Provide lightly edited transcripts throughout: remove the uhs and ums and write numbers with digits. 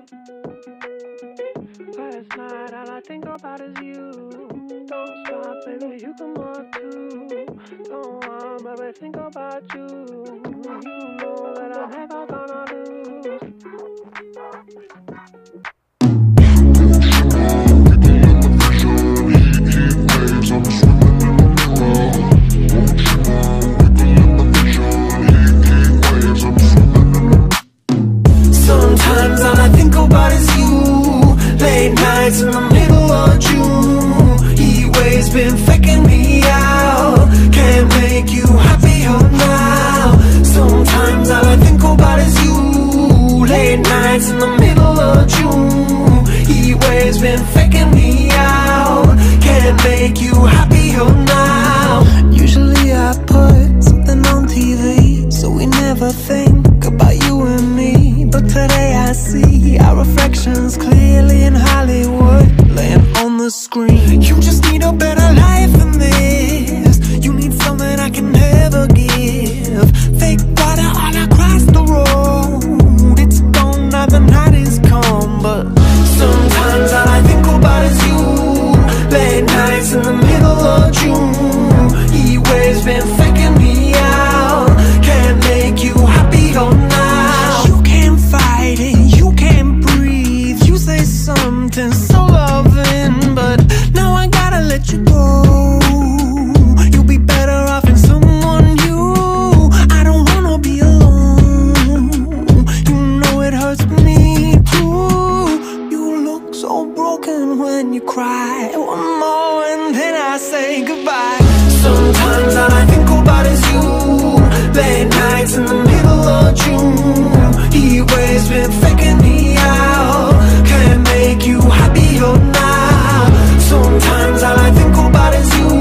Last night all I think about is you. Don't stop, baby, you come up too. Don't want, baby, think about you. You know that I'm never gonna lose. Sometimes all I think about is you. Late nights in the middle of June. Heat waves been faking me out. Can't make you happier now. Sometimes all I think about is you. Late nights in the middle of June. Heat waves been faking me out. Can't make you happier now. Usually I put something on TV, so we never think about you and me. But today I see our reflections clearly in Hollywood, laying on the screen. You just need a better life than this. You need something I can never give. Fake water all across the road. It's gone now, the night is come. But sometimes all I think about is you. Late nights in the middle of June. Heat waves been faking me out. Can't make you happier now. You can't fight it, you can't breathe. You say something so loving, but now I gotta let you go. You'll be better off in someone new. I don't wanna be alone. You know it hurts me too. You look so broken when you cry. One more and then I say goodbye. Sometimes all I think about is you. Late nights in the middle of June. Heat waves been faking me out. Can't make you happier now. Sometimes all I think about is you.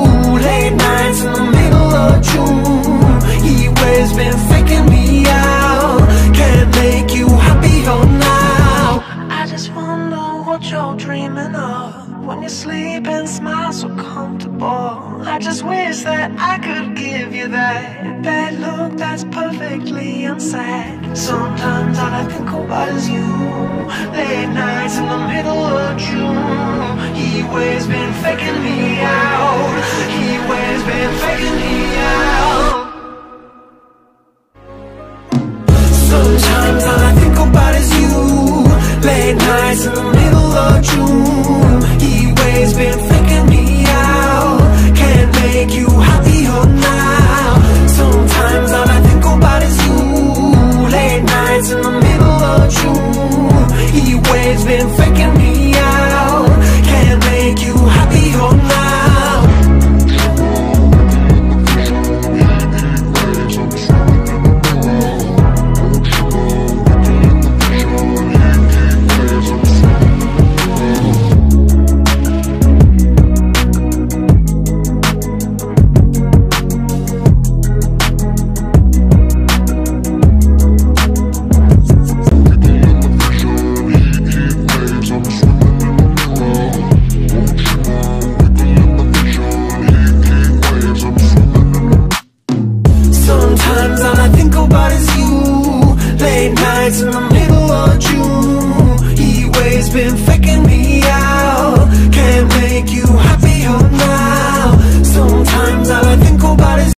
Late nights in the middle of June. Heat waves been faking me out. Can't make you happier now. I just wonder what you're dreaming of when you sleep and smile so comfortable. I just wish that I could give you that bad look that's perfectly unsaid. Sometimes all I think about is you. Late nights in the middle of June. Heat waves been faking me out. Heat waves been faking me out. Sometimes all I think about is you. Late nights in the middle of June. Heat waves been faking me out. Can't make you happier now. Sometimes all I think about is you. Late nights in the middle of June. Heat waves been faking me out. Can't make you happier now. Sometimes all I think about is you. Late nights in the